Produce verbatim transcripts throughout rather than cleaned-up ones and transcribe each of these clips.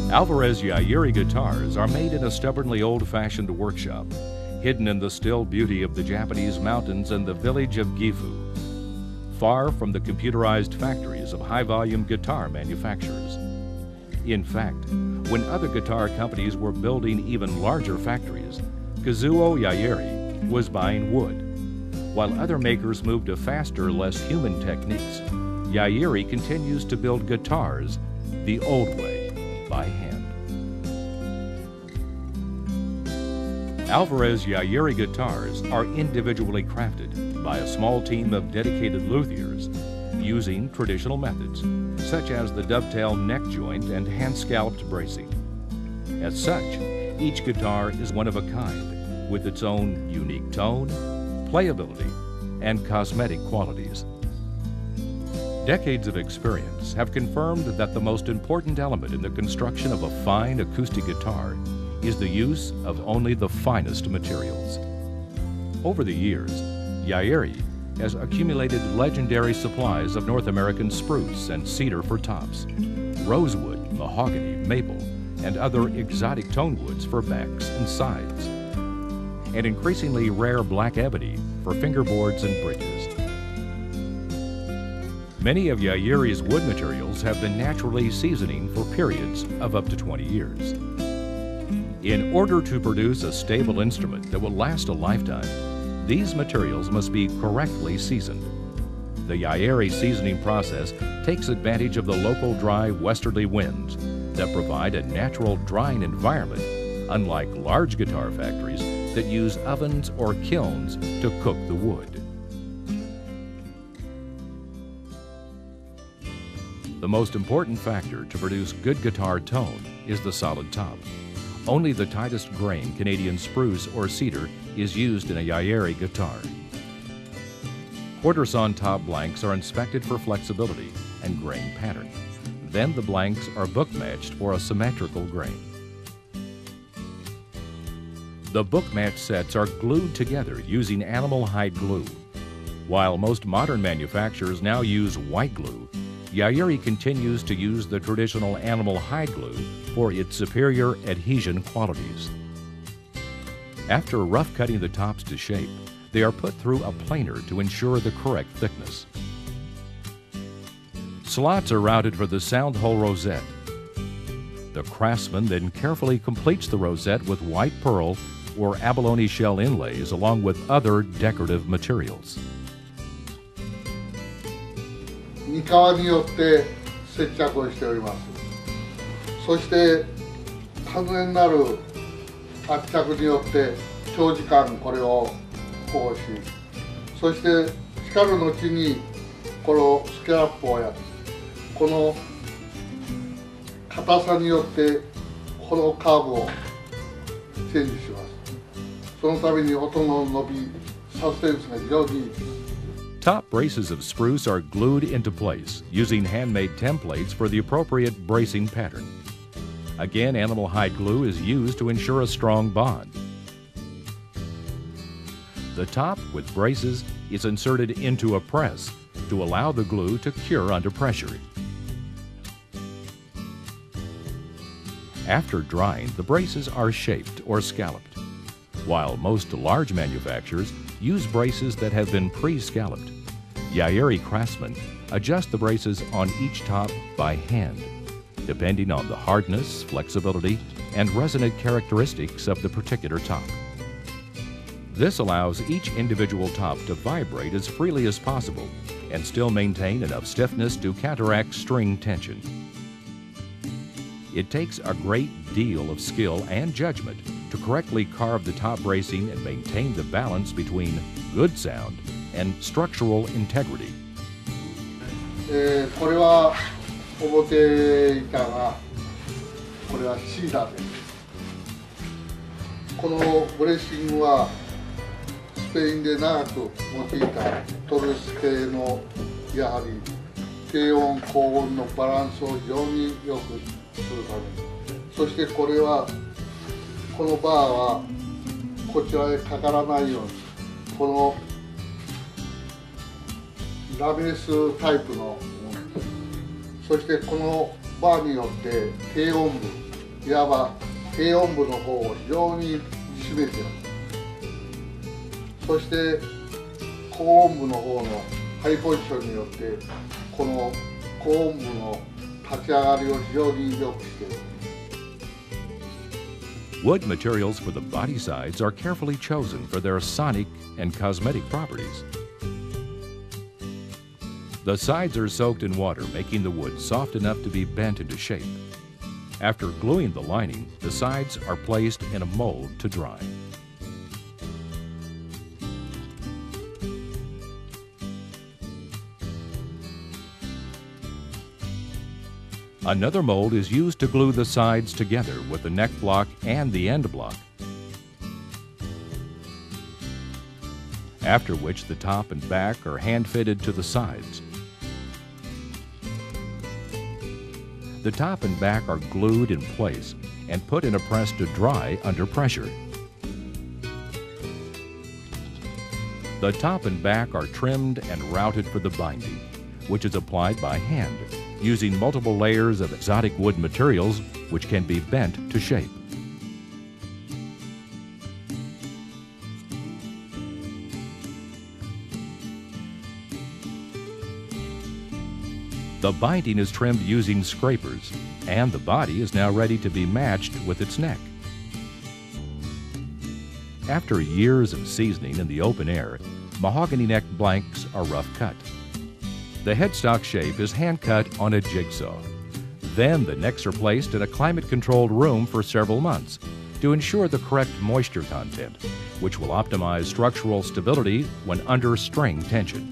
Alvarez-Yairi guitars are made in a stubbornly old-fashioned workshop, hidden in the still beauty of the Japanese mountains and the village of Gifu, far from the computerized factories of high-volume guitar manufacturers. In fact, when other guitar companies were building even larger factories, Kazuo Yairi was buying wood. While other makers moved to faster, less human techniques, Yairi continues to build guitars the old way, by hand. Alvarez-Yairi guitars are individually crafted by a small team of dedicated luthiers using traditional methods, such as the dovetail neck joint and hand-scalloped bracing. As such, each guitar is one of a kind, with its own unique tone, playability, and cosmetic qualities. Decades of experience have confirmed that the most important element in the construction of a fine acoustic guitar is the use of only the finest materials. Over the years, Yairi has accumulated legendary supplies of North American spruce and cedar for tops, rosewood, mahogany, maple, and other exotic tone woods for backs and sides, and increasingly rare black ebony for fingerboards and bridges. Many of Yairi's wood materials have been naturally seasoning for periods of up to twenty years. In order to produce a stable instrument that will last a lifetime, these materials must be correctly seasoned. The Yairi seasoning process takes advantage of the local dry westerly winds that provide a natural drying environment, unlike large guitar factories that use ovens or kilns to cook the wood. The most important factor to produce good guitar tone is the solid top. Only the tightest grain Canadian spruce or cedar is used in a Yairi guitar. Quarter-sawn top blanks are inspected for flexibility and grain pattern. Then the blanks are book-matched for a symmetrical grain. The book-match sets are glued together using animal hide glue. While most modern manufacturers now use white glue, Yairi continues to use the traditional animal hide glue for its superior adhesion qualities. After rough cutting the tops to shape, they are put through a planer to ensure the correct thickness. Slots are routed for the sound hole rosette. The craftsman then carefully completes the rosette with white pearl or abalone shell inlays along with other decorative materials. に革によって接着をしております。そして完全なる圧着によって長時間これを保護し、そしてしかる後にこのスキャラップをやる。この硬さによってこのカーブをチェンジします。そのために音の伸び、サステンスが非常にいいです。 Top braces of spruce are glued into place using handmade templates for the appropriate bracing pattern. Again, animal hide glue is used to ensure a strong bond. The top with braces is inserted into a press to allow the glue to cure under pressure. After drying, the braces are shaped or scalloped, while most large manufacturers use braces that have been pre-scalloped. Yairi craftsmen adjust the braces on each top by hand, depending on the hardness, flexibility, and resonant characteristics of the particular top. This allows each individual top to vibrate as freely as possible and still maintain enough stiffness to counteract string tension. It takes a great deal of skill and judgment to correctly carve the top bracing and maintain the balance between good sound and structural integrity. えー、これは表板がこれはシーダーです。このブレッシングはスペインで長く用いたトルス系のやはり低温高温のバランスを非常に良くするために、そしてこれはこのバーはこちらへかからないようにこのラメスタイプのものです。そしてこのバーによって低温部いわば低音部の方を非常に締めています。そして高音部の方のハイポジションによってこの高音部の立ち上がりを非常に良くしている。 Wood materials for the body sides are carefully chosen for their sonic and cosmetic properties. The sides are soaked in water, making the wood soft enough to be bent into shape. After gluing the lining, the sides are placed in a mold to dry. Another mold is used to glue the sides together with the neck block and the end block, after which the top and back are hand-fitted to the sides. The top and back are glued in place and put in a press to dry under pressure. The top and back are trimmed and routed for the binding, which is applied by hand, using multiple layers of exotic wood materials which can be bent to shape. The binding is trimmed using scrapers, and the body is now ready to be matched with its neck. After years of seasoning in the open air, mahogany neck blanks are rough cut. The headstock shape is hand-cut on a jigsaw. Then the necks are placed in a climate-controlled room for several months to ensure the correct moisture content, which will optimize structural stability when under string tension.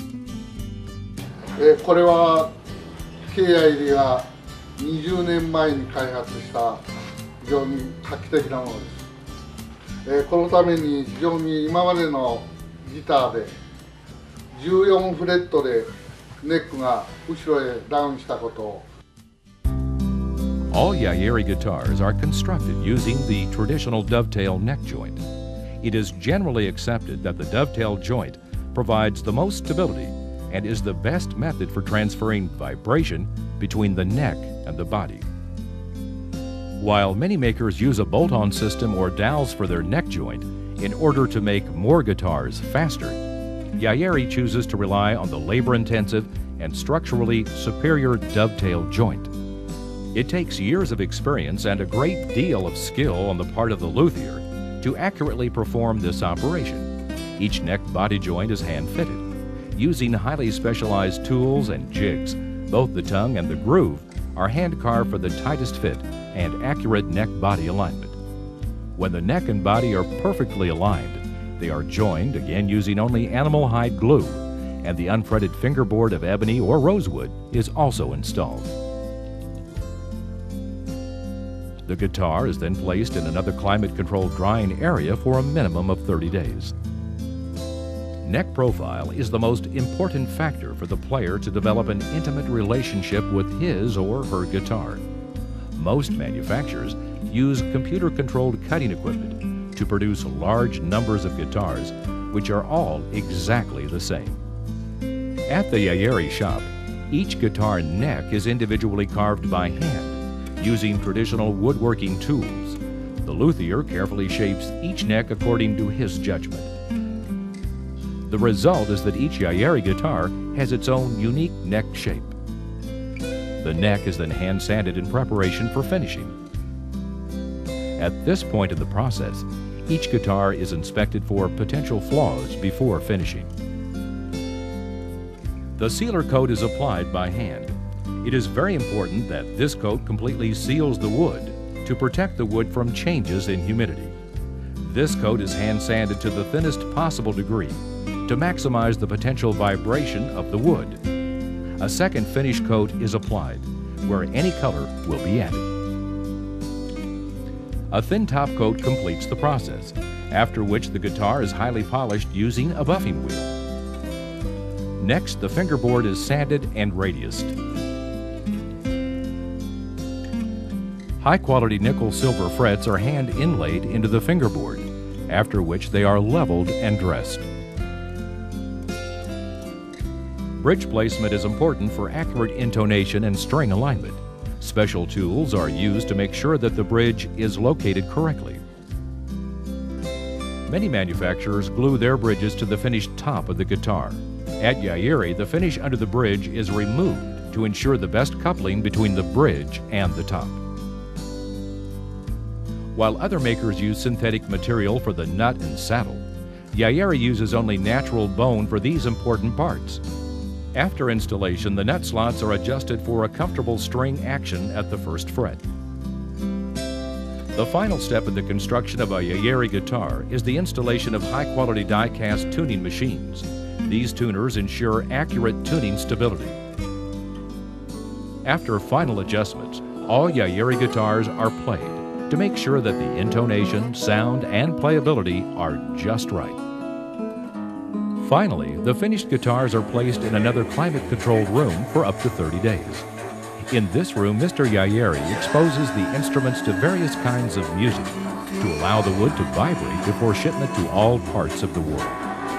えー、これはケイヤイリがにじゅうねんまえに開発した非常に画期的なものです。えー、このために非常に今までのギターでじゅうよんフレットでネックが後ろへダウンしたことを。 All Yairi guitars are constructed using the traditional dovetail neck joint. It is generally accepted that the dovetail joint provides the most stability and is the best method for transferring vibration between the neck and the body. While many makers use a bolt-on system or dowels for their neck joint in order to make more guitars faster, Yairi chooses to rely on the labor-intensive and structurally superior dovetail joint. It takes years of experience and a great deal of skill on the part of the luthier to accurately perform this operation. Each neck body joint is hand-fitted. Using highly specialized tools and jigs, both the tongue and the groove are hand-carved for the tightest fit and accurate neck-body alignment. When the neck and body are perfectly aligned, they are joined, again using only animal hide glue, and the unfretted fingerboard of ebony or rosewood is also installed. The guitar is then placed in another climate-controlled drying area for a minimum of thirty days. Neck profile is the most important factor for the player to develop an intimate relationship with his or her guitar. Most manufacturers use computer-controlled cutting equipment to produce large numbers of guitars, which are all exactly the same. At the Yairi shop, each guitar neck is individually carved by hand, using traditional woodworking tools. The luthier carefully shapes each neck according to his judgment. The result is that each Yairi guitar has its own unique neck shape. The neck is then hand-sanded in preparation for finishing. At this point in the process, each guitar is inspected for potential flaws before finishing. The sealer coat is applied by hand. It is very important that this coat completely seals the wood to protect the wood from changes in humidity. This coat is hand-sanded to the thinnest possible degree to maximize the potential vibration of the wood. A second finish coat is applied, where any color will be added. A thin top coat completes the process, after which the guitar is highly polished using a buffing wheel. Next, the fingerboard is sanded and radiused. High-quality nickel-silver frets are hand-inlaid into the fingerboard, after which they are leveled and dressed. Bridge placement is important for accurate intonation and string alignment. Special tools are used to make sure that the bridge is located correctly. Many manufacturers glue their bridges to the finished top of the guitar. At Yairi, the finish under the bridge is removed to ensure the best coupling between the bridge and the top. While other makers use synthetic material for the nut and saddle, Yairi uses only natural bone for these important parts. After installation, the nut slots are adjusted for a comfortable string action at the first fret. The final step in the construction of a Yairi guitar is the installation of high-quality die-cast tuning machines. These tuners ensure accurate tuning stability. After final adjustments, all Yairi guitars are played to make sure that the intonation, sound, and playability are just right. Finally, the finished guitars are placed in another climate-controlled room for up to thirty days. In this room, Mister Yairi exposes the instruments to various kinds of music to allow the wood to vibrate before shipment to all parts of the world.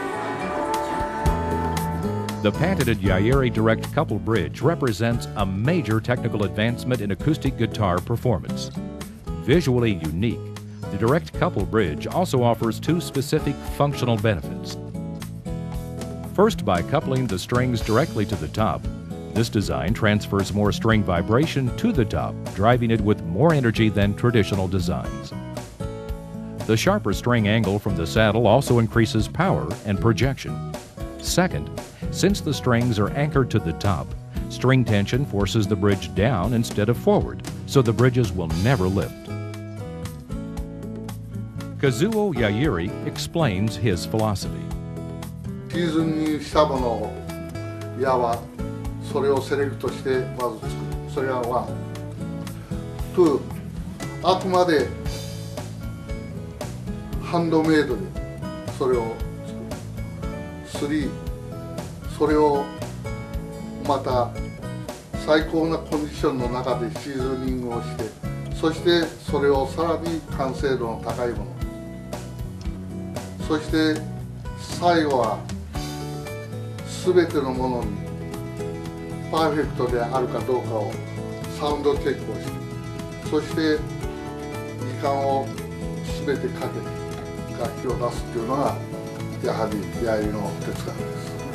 The patented Yairi direct couple bridge represents a major technical advancement in acoustic guitar performance. Visually unique, the direct couple bridge also offers two specific functional benefits. First, by coupling the strings directly to the top, this design transfers more string vibration to the top, driving it with more energy than traditional designs. The sharper string angle from the saddle also increases power and projection. Second, since the strings are anchored to the top, string tension forces the bridge down instead of forward, so the bridges will never lift. Kazuo Yairi explains his philosophy. シーズンにしたものを矢はそれをセレクトしてまず作る。それがワン。ツー、あくまでハンドメイドでそれを作る。スリー、それをまた最高なコンディションの中でシーズニングをして、そしてそれをさらに完成度の高いもの、そして最後は全てのものにパーフェクトであるかどうかをサウンドチェックをして、そして時間を全てかけて楽器を出すっていうのがやはりヤイリの哲学です。